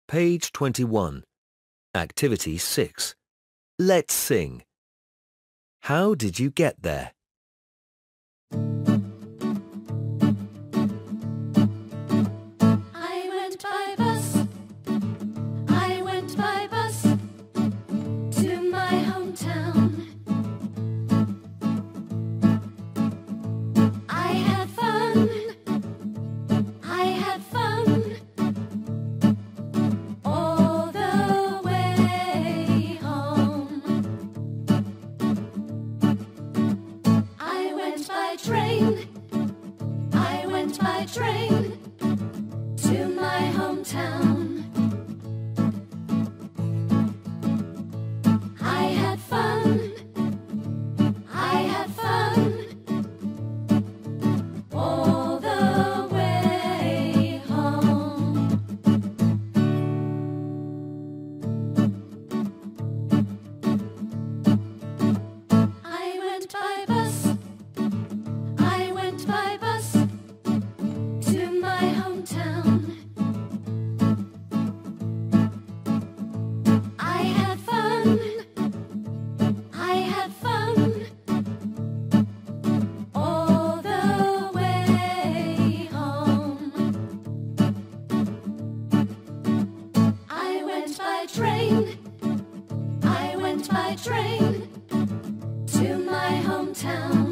Page 21. Activity 6. Let's sing. How did you get there? I went by bus. I went by bus to my hometown. I had fun. I had fun all the way home. I went by train. I went by train to my hometown. I had fun. I had fun all the way home. I went by bus. I went by bus to my hometown. I had fun. I had fun all the way home. I went by train. I went by train to my hometown.